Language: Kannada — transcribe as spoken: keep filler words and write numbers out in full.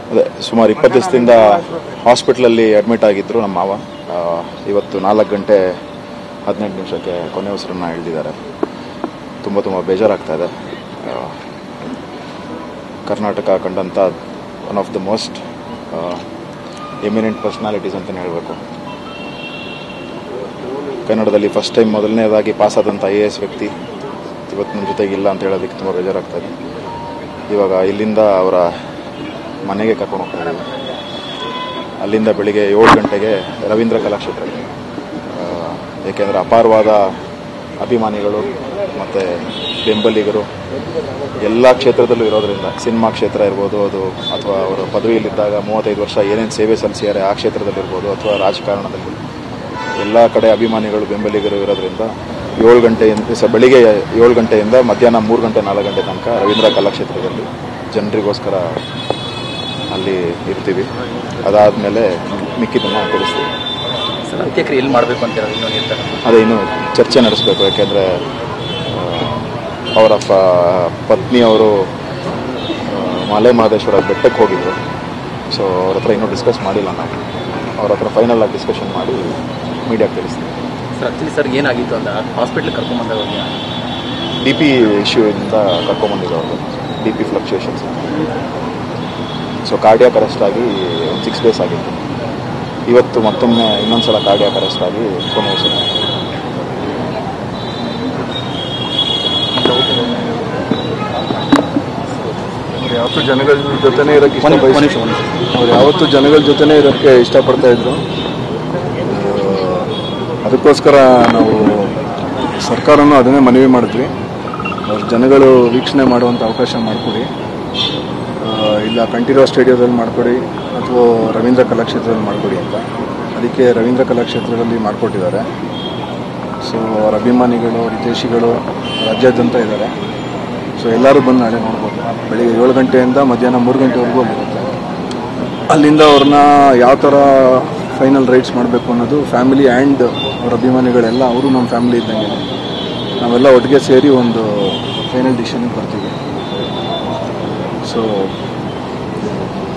ಅದೇ ಸುಮಾರು ಇಪ್ಪತ್ತು ದಿವಸದಿಂದ ಹಾಸ್ಪಿಟ್ಲಲ್ಲಿ ಅಡ್ಮಿಟ್ ಆಗಿದ್ದರು ನಮ್ಮ ಮಾವ. ಇವತ್ತು ನಾಲ್ಕು ಗಂಟೆ ಹದಿನೆಂಟು ನಿಮಿಷಕ್ಕೆ ಕೊನೆ ಉಸಿರನ್ನು ಹಿಡಿದಿದ್ದಾರೆ. ತುಂಬ ತುಂಬ ಬೇಜಾರಾಗ್ತಾಯಿದೆ. ಕರ್ನಾಟಕ ಕಂಡಂಥ one of the most eminent personalities ಅಂತಲೇ ಹೇಳಬೇಕು. ಕನ್ನಡದಲ್ಲಿ ಫಸ್ಟ್ ಟೈಮ್ ಮೊದಲನೇದಾಗಿ ಪಾಸಾದಂಥ ಐ ಎ ಎಸ್ ವ್ಯಕ್ತಿ ಇವತ್ತು ನಮ್ಮ ಜೊತೆಗಿಲ್ಲ ಅಂತ ಹೇಳೋದಕ್ಕೆ ತುಂಬ ಬೇಜಾರಾಗ್ತಾಯಿದೆ. ಇವಾಗ ಇಲ್ಲಿಂದ ಅವರ ಮನೆಗೆ ಕರ್ಕೊಂಡು ಹೋಗ್ತಾಯಿದ್ದೀವಿ. ಅಲ್ಲಿಂದ ಬೆಳಿಗ್ಗೆ ಏಳು ಗಂಟೆಗೆ ರವೀಂದ್ರ ಕಲಾಕ್ಷೇತ್ರಕ್ಕೆ, ಏಕೆಂದರೆ ಅಪಾರವಾದ ಅಭಿಮಾನಿಗಳು ಮತ್ತು ಬೆಂಬಲಿಗರು ಎಲ್ಲ ಕ್ಷೇತ್ರದಲ್ಲೂ ಇರೋದರಿಂದ, ಸಿನಿಮಾ ಕ್ಷೇತ್ರ ಇರ್ಬೋದು ಅದು, ಅಥವಾ ಅವರು ಪದವಿಯಲ್ಲಿದ್ದಾಗ ಮೂವತ್ತೈದು ವರ್ಷ ಏನೇನು ಸೇವೆ ಸಲ್ಲಿಸಿದ್ದಾರೆ ಆ ಕ್ಷೇತ್ರದಲ್ಲಿರ್ಬೋದು, ಅಥವಾ ರಾಜಕಾರಣದಲ್ಲಿ ಎಲ್ಲ ಕಡೆ ಅಭಿಮಾನಿಗಳು ಬೆಂಬಲಿಗರು ಇರೋದ್ರಿಂದ ಏಳು ಗಂಟೆಯಿಂದ ಸ ಬೆಳಿಗ್ಗೆ ಏಳು ಗಂಟೆಯಿಂದ ಮಧ್ಯಾಹ್ನ ಮೂರು ಗಂಟೆ ನಾಲ್ಕು ಗಂಟೆ ತನಕ ರವೀಂದ್ರ ಕಲಾಕ್ಷೇತ್ರದಲ್ಲಿ ಜನರಿಗೋಸ್ಕರ ಅಲ್ಲಿ ಇರ್ತೀವಿ. ಅದಾದಮೇಲೆ ಮಿಕ್ಕಿದ್ದನ್ನು ತಿಳಿಸ್ತೀವಿ. ಅಂತ್ಯಕ್ರಿಯೆ ಎಲ್ಲಿ ಮಾಡಬೇಕು ಅಂತ ಅದೇ ಇನ್ನೂ ಚರ್ಚೆ ನಡೆಸಬೇಕು. ಯಾಕೆಂದರೆ ಅವರ ಪ ಪತ್ನಿಯವರು ಮಲೆ ಮಹದೇಶ್ವರ ಬೆಟ್ಟಕ್ಕೆ ಹೋಗಿದ್ರು. ಸೊ ಅವ್ರ ಹತ್ರ ಇನ್ನೂ ಡಿಸ್ಕಸ್ ಮಾಡಿಲ್ಲ. ನಾವು ಅವ್ರ ಹತ್ರ ಫೈನಲ್ ಆಗಿ ಡಿಸ್ಕಷನ್ ಮಾಡಿ ಮೀಡಿಯಾಗೆ ತಿಳಿಸ್ತೀವಿ. ಸರ್ ಆ್ಯಕ್ಚುಲಿ ಸರ್ ಏನಾಗಿತ್ತು ಅಂತ ಹಾಸ್ಪಿಟ್ಲಿಗೆ ಕರ್ಕೊಂಬಂದಾಗ ಬಿ ಪಿ ಇಶ್ಯೂಯಿಂದ ಕರ್ಕೊಂಬಂದಿದ್ದು. B P fluctuations. So cardiac arrest ಆಗಿ ಒಂದು ಸಿಕ್ಸ್ ಡೇಸ್ ಆಗಿತ್ತು. ಇವತ್ತು ಮತ್ತೊಮ್ಮೆ ಇನ್ನೊಂದು ಸಲ ಕಾರ್ಡಿಯಾಕ್ ಅರೆಸ್ಟ್ ಆಗಿ ಕೊನೆ ಉಸಿರು. ಯಾವತ್ತೂ ಜನಗಳ ಜೊತೆನೇ ಇರೋಕ್ಕೆ ಇಷ್ಟ ಬಯಸಿ ಅವ್ರು ಯಾವತ್ತೂ ಜನಗಳ ಜೊತೆನೇ ಇರೋಕ್ಕೆ ಇಷ್ಟಪಡ್ತಾ ಇದ್ರು. ಅದಕ್ಕೋಸ್ಕರ ನಾವು ಸರ್ಕಾರನೂ ಅದನ್ನೇ ಮನವಿ ಮಾಡಿದ್ವಿ. ಅವ್ರ ಜನಗಳು ವೀಕ್ಷಣೆ ಮಾಡುವಂಥ ಅವಕಾಶ ಮಾಡಿಕೊಡಿ. ಇಲ್ಲ ಕಂಠೀರವ ಸ್ಟೇಡಿಯಂದಲ್ಲಿ ಮಾಡಿಕೊಡಿ ಅಥವಾ ರವೀಂದ್ರ ಕಲಾಕ್ಷೇತ್ರದಲ್ಲಿ ಮಾಡಿಕೊಡಿ ಅಂತ. ಅದಕ್ಕೆ ರವೀಂದ್ರ ಕಲಾಕ್ಷೇತ್ರದಲ್ಲಿ ಮಾಡಿಕೊಟ್ಟಿದ್ದಾರೆ. ಸೊ ಅವರ ಅಭಿಮಾನಿಗಳು, ಹಿತೈಷಿಗಳು ರಾಜ್ಯಾದ್ಯಂತ ಇದ್ದಾರೆ. ಸೊ ಎಲ್ಲರೂ ಬಂದು ನಾಳೆ ನೋಡ್ಬೋದು. ಬೆಳಿಗ್ಗೆ ಏಳು ಗಂಟೆಯಿಂದ ಮಧ್ಯಾಹ್ನ ಮೂರು ಗಂಟೆವರೆಗೂ ಅಲ್ಲಿರುತ್ತೆ. ಅಲ್ಲಿಂದ ಅವ್ರನ್ನ ಯಾವ ಥರ ಫೈನಲ್ ರೈಟ್ಸ್ ಮಾಡಬೇಕು ಅನ್ನೋದು ಫ್ಯಾಮಿಲಿ ಆ್ಯಂಡ್ ಅವ್ರ ಅಭಿಮಾನಿಗಳೆಲ್ಲ ಅವರು ನಮ್ಮ ಫ್ಯಾಮಿಲಿ ಇದ್ದಂಗೆ ನಾವೆಲ್ಲ ಒಟ್ಟಿಗೆ ಸೇರಿ ಒಂದು ಫೈನಲ್ ಡಿಸಿಷನ್ಗೆ ಬರ್ತೀವಿ. ಸೊ